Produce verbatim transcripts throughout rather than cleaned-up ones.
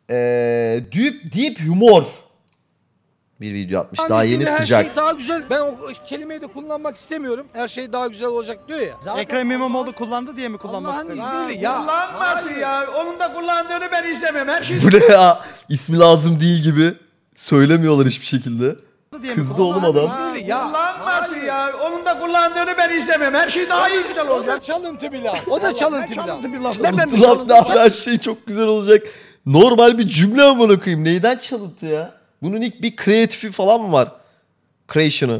Ee, deep, deep humor bir video atmış. Daha yeni her sıcak. Şey daha güzel. Ben o kelimeyi de kullanmak istemiyorum. Her şey daha güzel olacak diyor ya. Zaten Ekrem İmamoğlu kullandı diye mi kullanmak Allah'ın istedin? izniyle ya. Kullanmasın ya. Onun da kullandığını ben istemem. Her şey... Bu ne ya? İsmi lazım değil gibi. Söylemiyorlar hiçbir şekilde. Kızdı oğlum adam. Ya. Kullanmasın ya. Onun da kullandığını ben istemem. Her şey daha iyi güzel olacak. Çalıntı bir laf. O da çalıntı bir laf. Çalıntı bir laf. Çalıntı laf ne abi, her şey çok güzel olacak. Normal bir cümle amına koyayım. Neyden çalıntı ya? Bunun ilk bir kreatifi falan mı var? Creation'ı.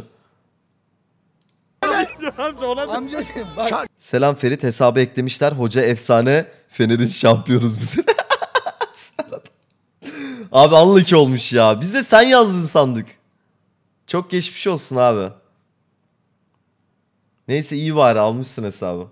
Amcacığım bak. Selam Ferit, hesabı eklemişler. Hoca efsane, Fener'in şampiyonuz bu sene. Abi unlucky olmuş ya. Biz de sen yazdın sandık. Çok geçmiş olsun abi. Neyse iyi bari almışsın hesabı.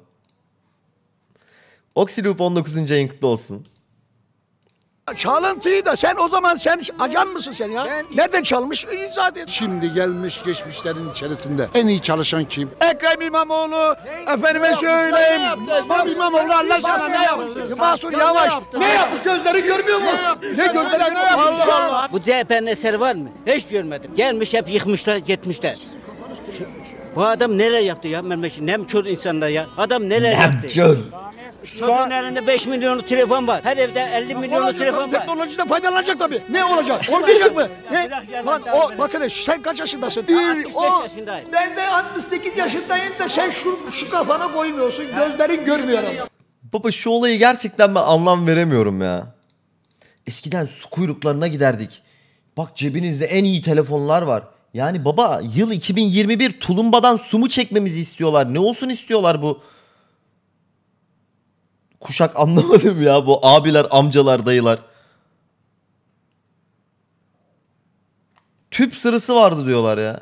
Oxyloop on dokuzuncu ayın kutlu olsun. Çalıntıyı da sen o zaman sen ajan mısın sen ya? Ben- Nereden çalmış? İzah et. Şimdi gelmiş geçmişlerin içerisinde en iyi çalışan kim? Ekrem İmamoğlu, efendime söyleyeyim. Ekrem İmamoğlu Allah aşkına ne yapmış? Mahsur Yavaş. Ne yapmış? Gözleri görmüyor mu? Ne gözleri ne yapmış? Allah Allah. Bu C H P'nin eseri var mı? Hiç görmedim. Gelmiş hep yıkmışlar, gitmişler. Şu- bu adam neler yaptı ya memleket? Nem kör insanlar ya. Adam neler yaptı? Kör. Çocuğun elinde beş milyonluk telefon var. Her evde elli milyonluk telefon var. Teknolojiden faydalanacak tabii. Ne olacak? Olmayacak mı? Ne? Bırak yalan Lan davranı. o bakın sen kaç yaşındasın? Ben Bir, altmış beş o. yaşındayım. Ben de altmış sekiz yaşındayım da sen şu şu kafana koymuyorsun. Gözlerin görmüyor ama. Baba şu olayı gerçekten ben anlam veremiyorum ya. Eskiden su kuyruklarına giderdik. Bak cebinizde en iyi telefonlar var. Yani baba yıl iki bin yirmi bir, tulumbadan su mu çekmemizi istiyorlar? Ne olsun istiyorlar bu? Kuşak anlamadım ya, bu abiler, amcalar, dayılar. Tüp sırası vardı diyorlar ya.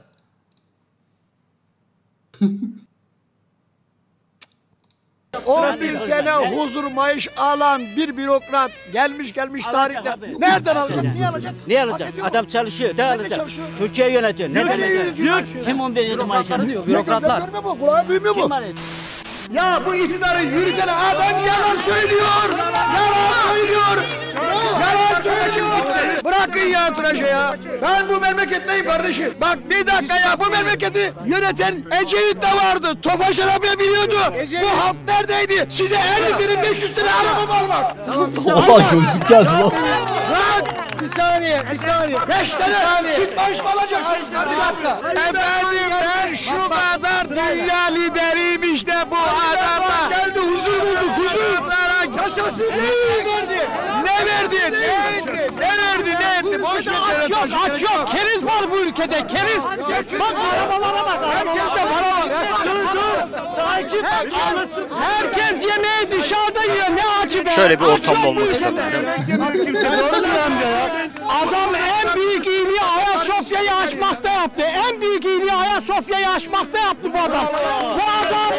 on bin sene huzur maaş alan bir bürokrat gelmiş gelmiş tarihte. Nereden alacak? Niye alacak? Ne alacak? Adam çalışıyor. Ne alacak? çalışıyor? Türkiye yönetiyor. Ne Nereye alacak? yönetiyor? Kim on bir yıl maaş alıyor? Bürokratlar. Görmüyor mu? Kulağı duymuyor mu? Kim alıyor? Ya bu iktidarı yürüten adam yalan söylüyor. Yalan söylüyor. Yalan söylüyor. Bırakın ya tıraşı ya. Ben bu memleketteyim kardeşim. Bak bir dakika ya, bu memleketi yöneten Ecevit de vardı. Tofaş arabaya biniyordu. Bu halk neredeydi? Size elli bin beş yüz lira araba mı almak? Oha gözlük geldi lan. Lan! Bir saniye, bir saniye. Beş tane süt maaş mı alacaksınız kardeşim? Efendim ben şu kadar dünya lideriyim işte bu adamla. Geldi huzur bulduk, huzur. Yaşasın. Ne verdi? Ne verdi? Ne etti? Ne verdi? Ne etti? Boş ver. Aç yok, aç yok. Keriz var bu ülkede, keriz. Bak arabalara bak. Herkeste para var. Dur, dur. Sakin. Herkes yemeği dışarıda yiyor. Ne acı be. Şöyle bir ortamda olmak istedim. Kimse doğru diyor amca ya. Adam en büyük iyiliği Ayasofya'yı açmakta yaptı. En büyük iyiliği Ayasofya'yı açmakta yaptı bu adam. Bu adam...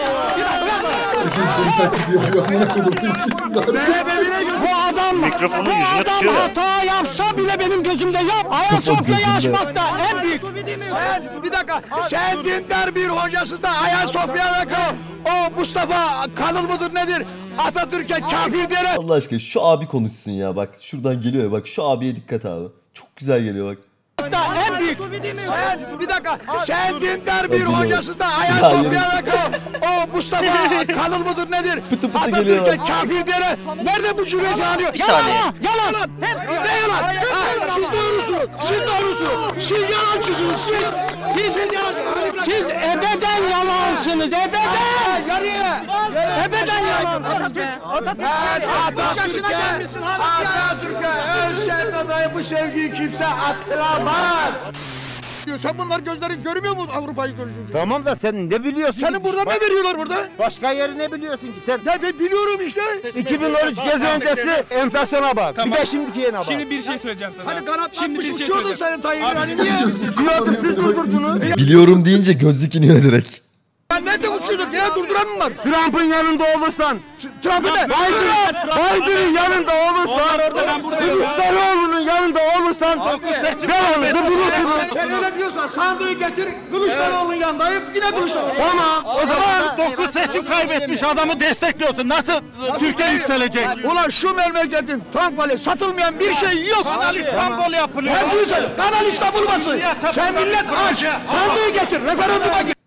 bu adam... Mikrofonun bu yüzüne adam tutuyor ya. hata yapsa bile benim gözümde yap. Ayasofya'yı açmakta en büyük... Sen, bir dakika. Sen dindar bir hocası da Ayasofya'da kal. O Mustafa Kalın mıdır nedir? Atatürk'e kafir diyerek... Allah aşkına şu abi konuşsun ya, bak şuradan geliyor ya, bak şu abiye dikkat abi. Çok güzel geliyor bak. En büyük. Sen, bir dakika. Sen dindar bir Hadi hocası da ya, Ayasofya'da kal. O Mustafa Kalın mıdır nedir? Pıtı pıtı geliyor Atatürk'e bak. kafir diyerek... Nerede bu cümleci alıyor? Bir saniye. Yalan. Yalan. Ne yalan? Ha, siz doğrusunuz. Siz doğrusunuz. Siz yalancısınız. Siz. Siz yalancısınız. Siz ebeden yalansınız. Ebeden. Yarıya. Ebeden yalansınız. Ben Atatürk'e, Atatürk'e ölsen adayı bu sevgiyi kimse attıramaz. Sen bunlar gözlerin görmüyor mu Avrupa'yı görüyorsun? Tamam da sen ne biliyorsun? Senin burada ne veriyorlar burada? Başka yeri ne biliyorsun ki sen? Ne ben biliyorum işte. iki bin on üç gezi öncesi enflasyona bak. Bir de şimdiki yerine bak. Şimdi bir şey söyleyeceğim sana. Hani kanatlanmış Şimdi bir şey uçuyordun söyleyeceğim. senin Tayyip'in hani niye? Diyordu siz durdurdunuz. Biliyorum deyince gözlük iniyor direkt. Ben nerede uçuyorduk? Niye durduran mı var? Trump'ın yanında olursan Trump'ın Biden'ın yanında olursan, Kılıçdaroğlu'nun yanında olursan devamını bulursunuz. Sen öyle diyorsan sandığı getir, Kılıçdaroğlu'nun yanındayım, yine Kılıçdaroğlu. Tamam, o zaman dokuz seçim kaybetmiş adamı destekliyorsun. Nasıl Türkiye yükselecek? Ulan şu memleketin tankvali satılmayan bir şey yok. Kanal İstanbul yapılıyor. Hepsi Kanal İstanbul basın. Sen millet aç, sandığı getir, referanduma gir.